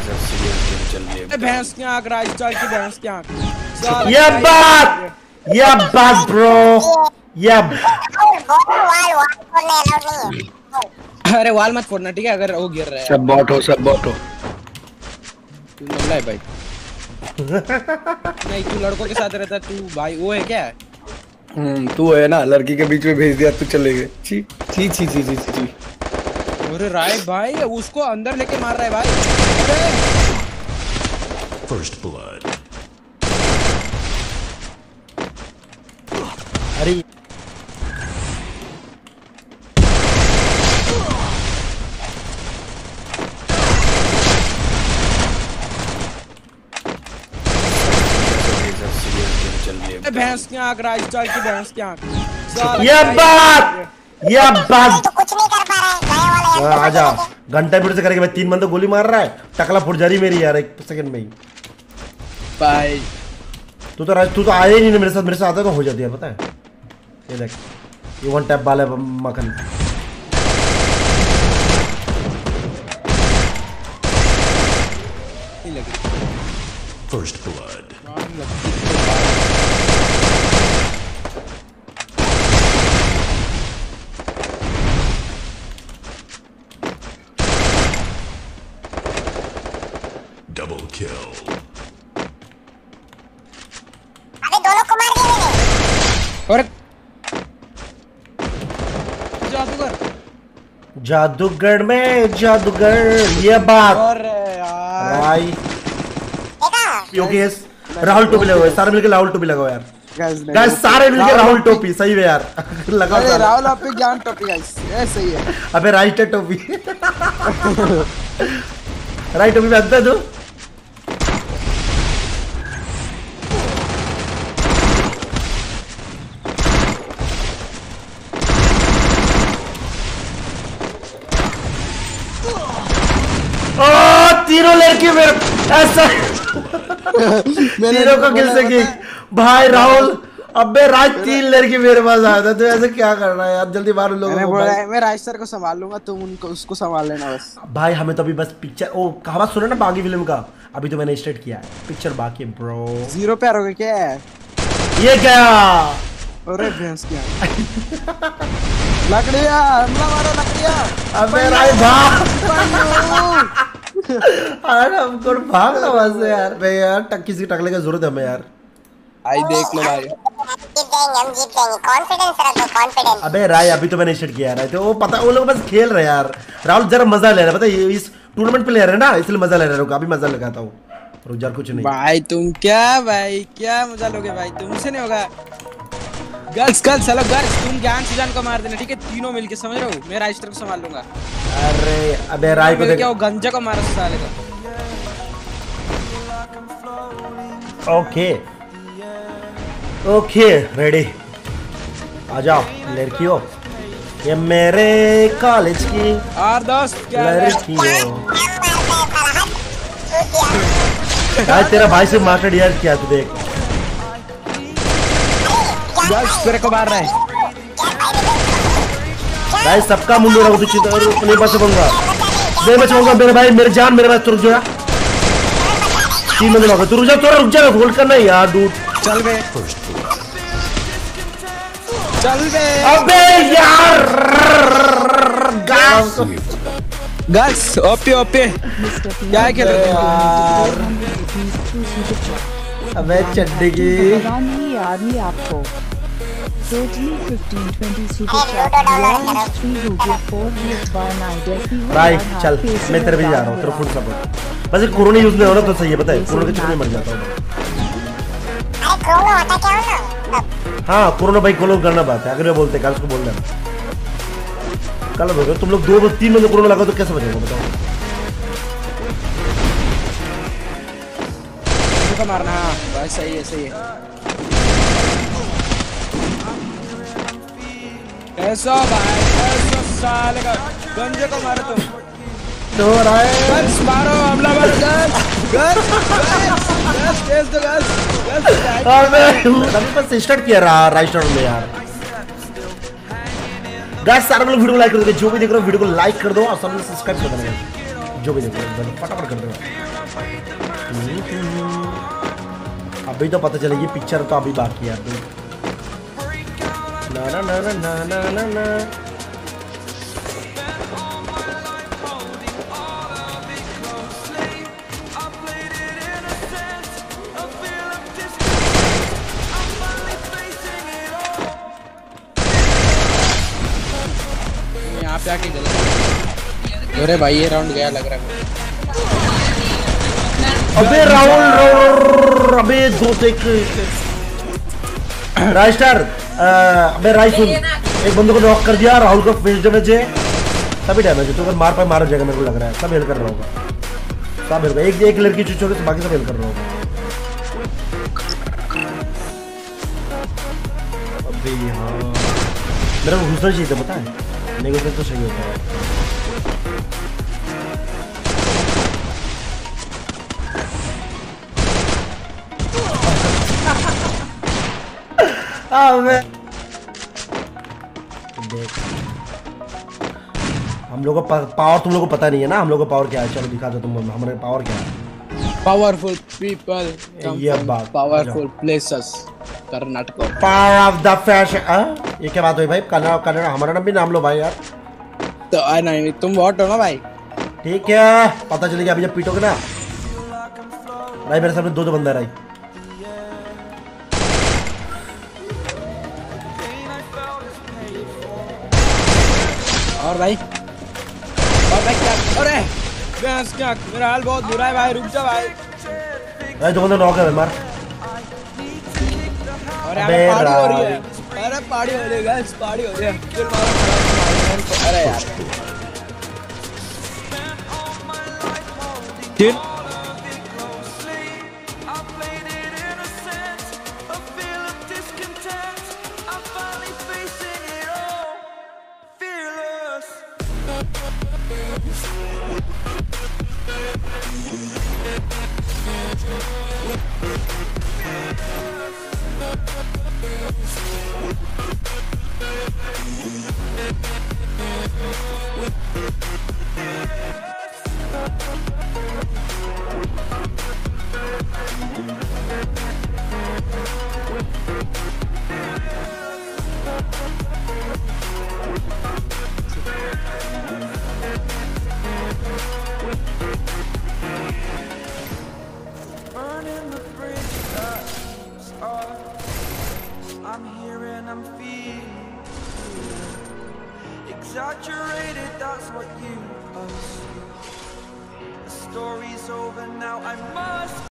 भैंस की आंख, राजस्थान की भैंस की आंख। ये बात ब्रो, ये अरे वाल मत फोड़ना ठीक है, अगर वो गिर रहा है। सब बॉट हो। तू नल्ला है भाई। नहीं तू लड़कों के साथ रहता, तू भाई वो है क्या? तू है ना, लड़की के बीच में भेज दिया तू चले गए। छी छी छी छी छी छी। अरे राय भाई उसको अंदर लेके मार रहा है भाई। First blood. अरे भैंस की आंख, राजस्थान की भैंस की आंख। ये बात तो कुछ नहीं कर पा रहा है। आजा घंटा मिनट से करेंगे भाई। 3 बंदे गोली मार रहा है, टकला फुट जा रही मेरी यार 1 सेकंड में ही। भाई तू तो आया ही नहीं मेरे साथ आता तो हो जाती है पता है। ये देख ये वन टैप बाल है मक्खन। First blood. Double kill. अबे दोनों को मार दिया मैंने। और जादूगर में जादूगर। ये बात और यार भाई देखा? योगेश राहुल टोपी लगाओ, सारे मिलके राहुल टोपी लगाओ यार। गाइस सारे मिलके राहुल टोपी सही है यार। लगाओ अरे राहुल आप पे ज्ञान टोपी गाइस, ये सही है। अबे राइट टोपी राइट टोपी में अंदर दो। तीनों लड़की मेरे ऐसा तीनों को किससे की भाई राहुल। अबे राज 3 लड़की मेरे पास आया था, तो ऐसे क्या कर रहा है यार? जल्दी मारो लोगों को भाई। मैं राज सर को संभाल लूंगा, तुम उनको उसको संभाल लेना बस। भाई हमें तो अभी बस पिक्चर ओ कहावत सुना ना बागी फिल्म का, अभी तो मैंने स्टार्ट किया है, पिक्चर बाकी है ब्रो। 0 पे आ क्या है ये क्या? अरे भैंस की आंख। लकड़ियां हमला मारो लकड़ियां। अबे राय भाग अरे हमको भागना वहां से यार। भाई यार किसी टकले की जरूरत है हमें यार। आई देख लो भाई, जीत जाएंगे हम, जीत जाएंगे। कॉन्फिडेंस रखो, कॉन्फिडेंस। अबे राय अभी तो मैंने स्टार्ट किया है तो वो पता वो लोग बस खेल रहे हैं यार। राहुल जरा मजा ले रहा है पता है, इस टूर्नामेंट पे ले रहे हैं ना इसलिए मजा ले रहे हैं। अभी मजा लगाता हूँ रुक जा, कुछ नहीं भाई तुम क्या भाई क्या मजा लोगे भाई, तुमसे नहीं होगा। गर्ल्स चलो गर्ल्स, तुम ज्ञान सुजान को मार देना ठीक है, तीनों मिलके समझ रहे हो। मैं राइस्टर को संभाल लूंगा। अरे अबे राय को क्या वो गंजा को मारा साले को। ओके रेडी आ जाओ लड़कियों, ये मेरे कॉलेज की और दोस्त क्या लड़कियों। तेरा भाई से मास्टर यार क्या तू देख। तेरे को मार रहा है भाई, सबका मुंडो रखो तू नहीं बच पाऊंगा, नहीं बच पाऊंगा मेरे भाई, मेरे जान मेरे पास। तू रुक जा 3 मिनट लगा, तू रुक जा होल्ड करना यार डूड। चल बे अबे यार गर्ल्स ओपी क्या खेल रहे यार। अबे चड्डी की आदमी आपको totally 15-20 super chat last 3 rupees 4 hits by night ऐसी हो राइट चल मैं तेरे भी जा रहा हूँ, तेरा फुल सपोर्ट। बस कोरोना यूज नहीं हो रहा तो सही है पता है, कोरोना के चक्कर में मर जाता हूँ। अरे कोरोना होता क्या हो ना? हाँ कोरोना भाई कोलों करना बात है, अगर मैं बोलते हैं उसको बोल देना। कल हो गया तुम लोग 2-3 बंदे कोरोना लगा तो कैसे बचेगा बताओ? मारना भाई, सही है ऐसा भाई, ऐसा साले का गंजे को मारो तुम तो रहा है। गर्ल्स मारो, हमला मारो गर्ल्स तेज दो गर्ल्स। अबे बस स्टार्ट किया रहा राइस्टर में यार। गाइस सारे लोग वीडियो को लाइक कर दो, जो भी देख रहे हो वीडियो को लाइक कर दो और सबने सब्सक्राइब कर देना। जो भी देखो फटाफट कर दो। अभी तो पता चलेगी, पिक्चर तो अभी बाकी है अभी। ना ना ना ना ना ना ना ना। यहाँ पे आके गलत। अरे भाई ये राउंड गया लग रहा है। अबे राहुल अबे दो एक राइस्टार। अबे राइस सुन, एक बंदे को नॉक कर दिया, राहुल को फेस डैमेज है, सभी डैमेज है। तो अगर मार पाए मारा जाएगा, मेरे को लग रहा है। सब हेल कर रहा होगा, सब हेल। एक लड़की चुच होगी तो बाकी सब हेल कर रहा होगा। अबे हाँ मेरा को घुसना चाहिए था, पता है नहीं घुसना तो सही होता है। देख हम लोग का पावर तुम लोग को पता नहीं है ना, हम लोग का पावर क्या है। चलो दिखा दो तुम हमारे पावर क्या है। पावरफुल पीपल ये बात powerful places Karnataka. Power of the fashion. ये क्या बात हुई भाई? कन्नड़ हमारा नाम भी नाम लो भाई यार। तो नहीं तुम वोट हो ना भाई। ठीक है पता चलेगा अभी जब पीटोगे ना भाई। मेरे सामने दो बंदा रही। और भाई क्या? अरे क्या मेरा हाल बहुत बुरा है भाई, रुक जा भाई। भाई दो बंदे नॉक है मार। अरे पार्टी हो रही है, अरे पार्टी हो रही है गाइस, पार्टी हो रही है। चल मारो। अरे यार Dude. Exaggerated, that's what you assume. The story's over now, I must